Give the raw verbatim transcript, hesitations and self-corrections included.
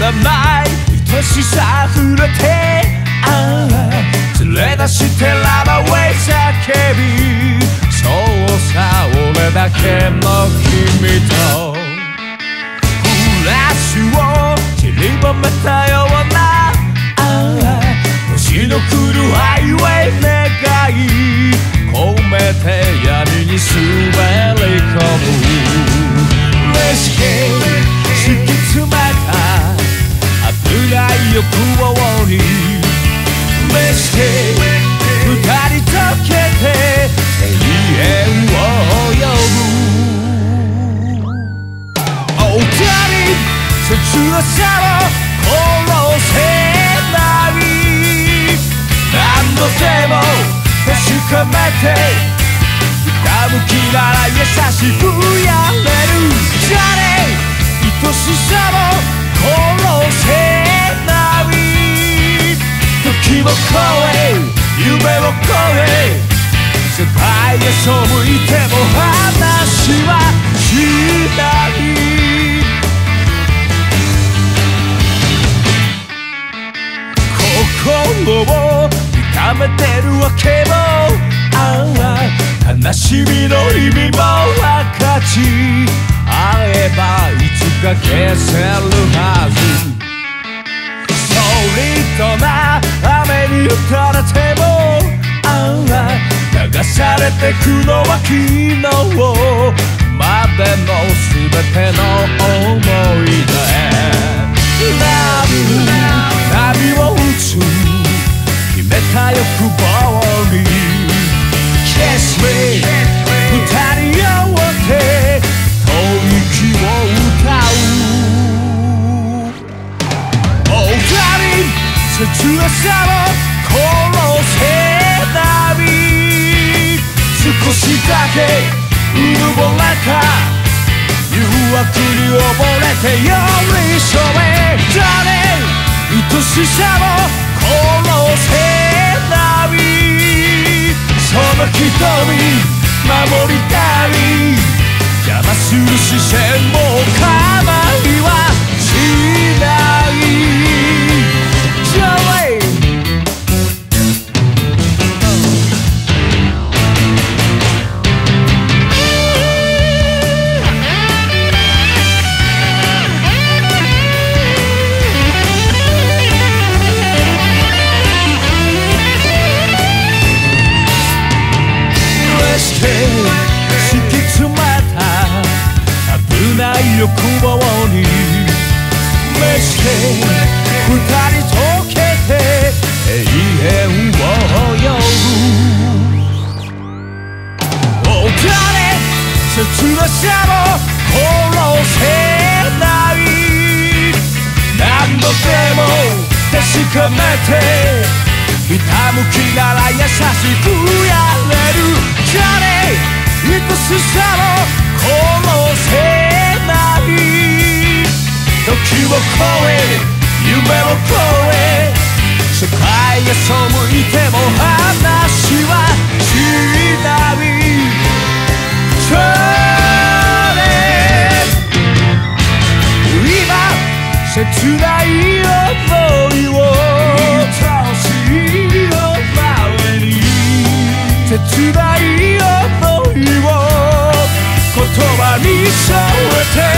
らない愛しさ触れて、ああ連れ出してラバーウェイ叫び、そうさ俺だけの君とフラッシュを散りばめたような、ああ星の来るハイウェイ願い込めて闇に滑り込む。レシピ敷き詰めた危ない欲望にメステ二人溶けて永遠を呼ぶ。お二人切なさを殺せない、何度でも確かめて向きなら優しくやれる。じゃね愛しさも殺せない、時を超え夢を超え世界へ背いても話はしない。心を痛めてるわけも、ああ悲しみの意味も分かち合えばいつか消せるはず。ソリッドな雨に打たれても、ああ流されてくのは昨日までの全ての思い出。波を打つ決めた欲望にKiss me 二人合わて吐息を歌う。お二人切なさを殺せない、少しだけうぬぼれた誘惑に溺れて寄り添え、誰愛しさを殺せない、その瞳守りたい、邪魔する視線も構いはしない。敷き詰めた危ない欲望に召して二人溶けて永遠を呼ぶ。お金切なさも殺せない、何度でも確かめてひたむきなら優しくやれる。じゃね愛しさを殺せない、時を超え夢を超え世界へ背いても話はしない。それ今切ない想いを切ない想いを言葉に添えて